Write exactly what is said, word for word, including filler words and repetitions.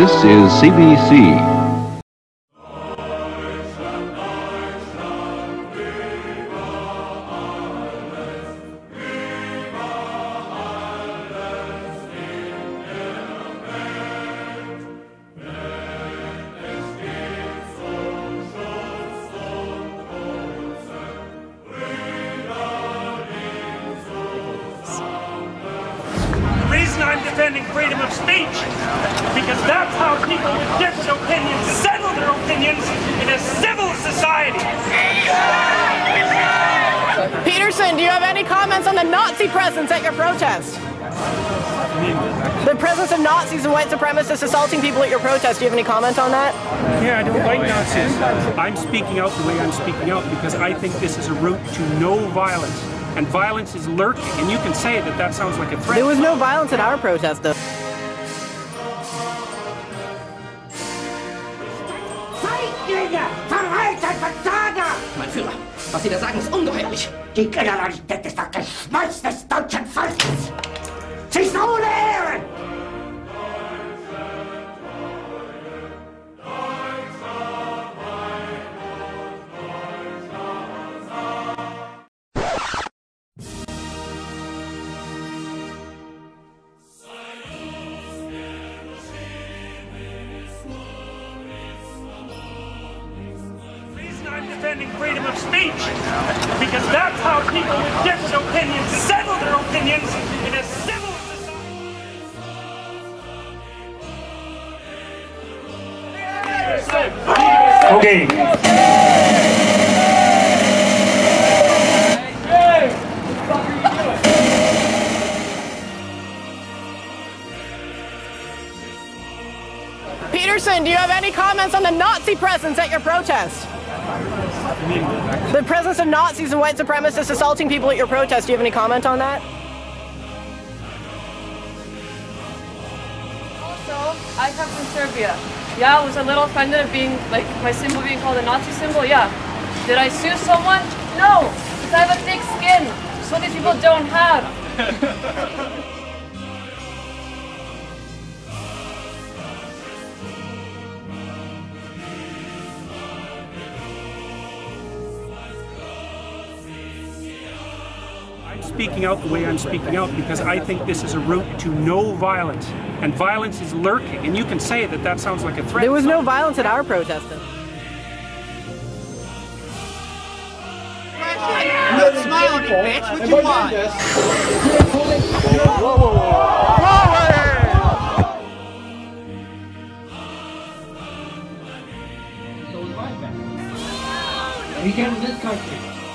This is C B C. I'm defending freedom of speech because that's how people with different opinions settle their opinions in a civil society. Peterson, do you have any comments on the Nazi presence at your protest? The presence of Nazis and white supremacists assaulting people at your protest. Do you have any comment on that? Yeah, I don't like Nazis. I'm speaking out the way I'm speaking out because I think this is a route to no violence. And violence is lurking, and you can say that that sounds like a threat. There was no violence at our protest, though. Feiglinge! Verreiter Versager! Mein Führer, was Sie da sagen, ist ungeheuerlich. Die Generalität ist das Geschmolz des deutschen Volkes! Sie ist ohne Ehre! I'm defending freedom of speech because that's how people with different opinions settle their opinions in a civil society. Okay. Peterson, do you have any comments on the Nazi presence at your protest? The presence of Nazis and white supremacists assaulting people at your protest. Do you have any comment on that? Also, I come from Serbia. Yeah, I was a little offended of being, like, my symbol being called a Nazi symbol, yeah. Did I sue someone? No, because I have a thick skin, so these people don't have. I'm speaking out the way I'm speaking out because I think this is a route to no violence. And violence is lurking, and you can say that that sounds like a threat. There was no violence at our protest, though. Quit smiling, you bitch. What you want? Whoa, whoa, whoa. We came to this country.